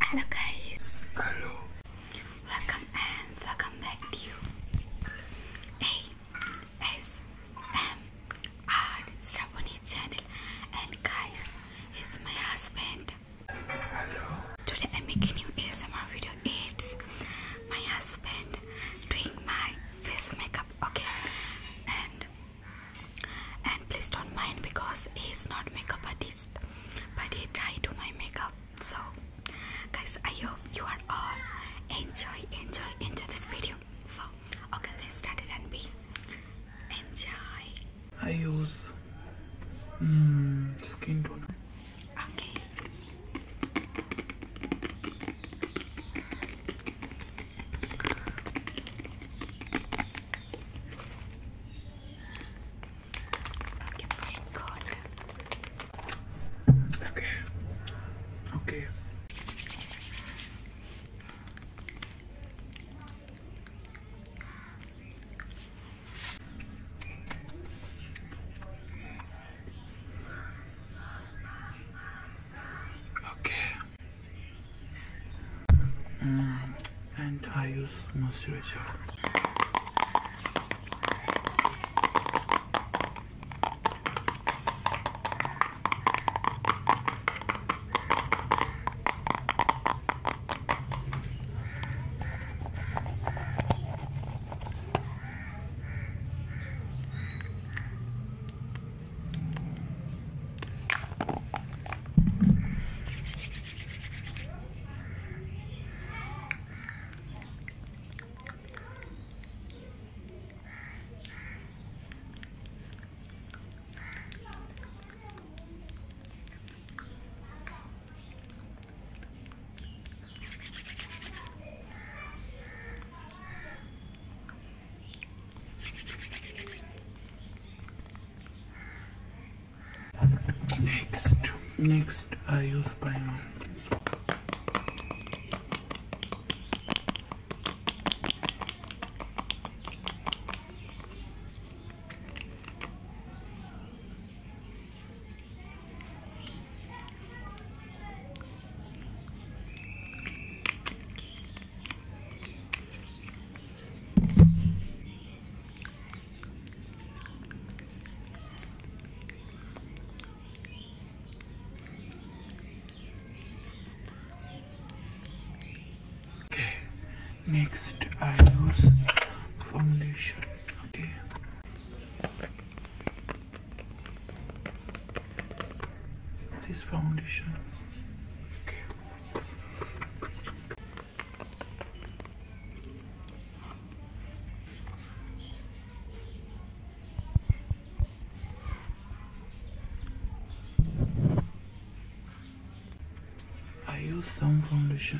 Hello guys. Hello. Welcome back to ASMR Strawberry channel. And guys, he's my husband. Hello. Today I'm making new ASMR video. It's my husband doing my face makeup, okay? And please don't mind because he's not makeup artist, but he tried to my makeup. So guys, I hope you are all enjoy this video. So okay, let's start it and enjoy. I use skin toner. Okay. Okay, very good. Okay. And I use moisturizer. Next I use primer. Next I use foundation. Okay. This foundation. Okay. I use some foundation.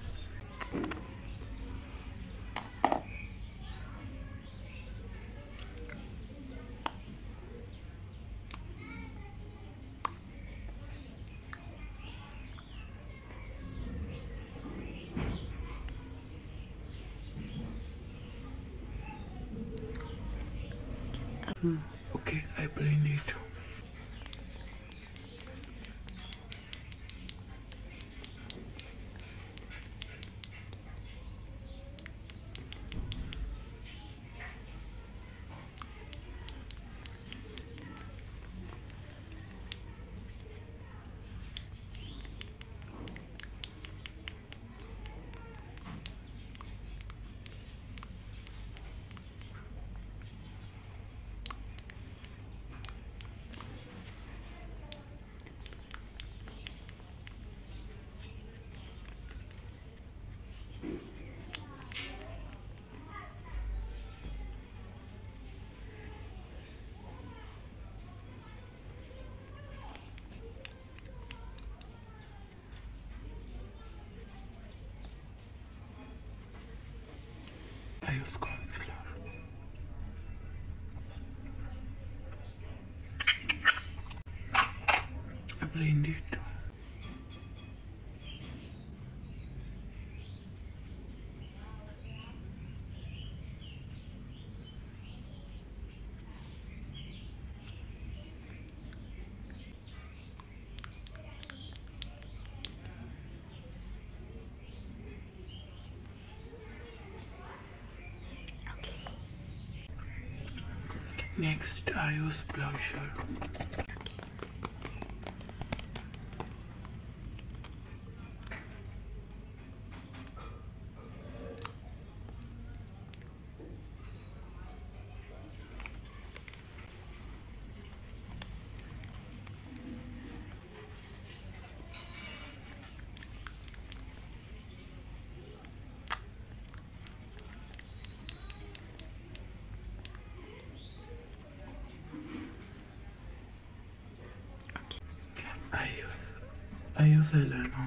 Okay, I blend it. I use concealer. I blend it. Next, I use blusher. I use eyeliner.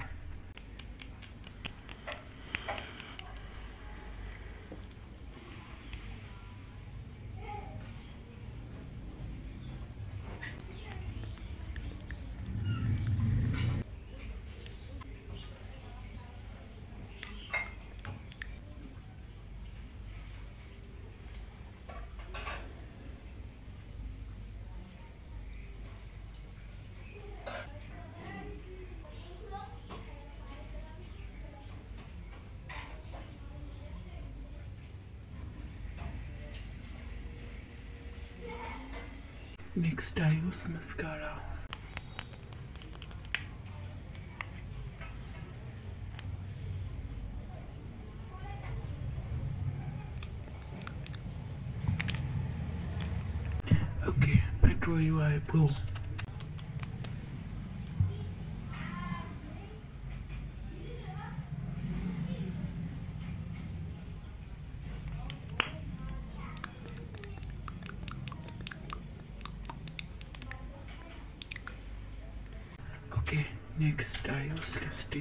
Next, I use mascara. Okay, I draw your eyebrow. Okay, next I use lipstick.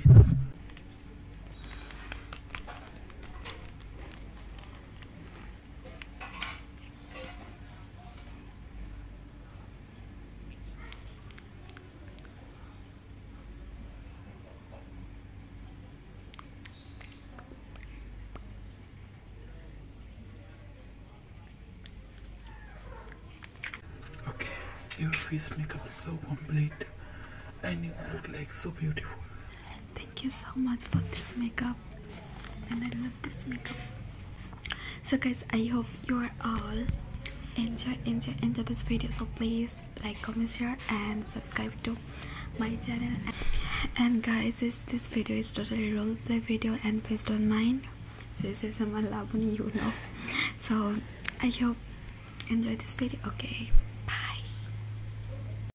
Okay, your face makeup is so complete and you look like so beautiful. Thank you so much for this makeup, and I love this makeup. So guys, I hope you are all enjoy this video. So please like, comment, share and subscribe to my channel. And guys, this video is totally role play video, and please don't mind. This is a malabuni, you know. So I hope enjoy this video. Okay.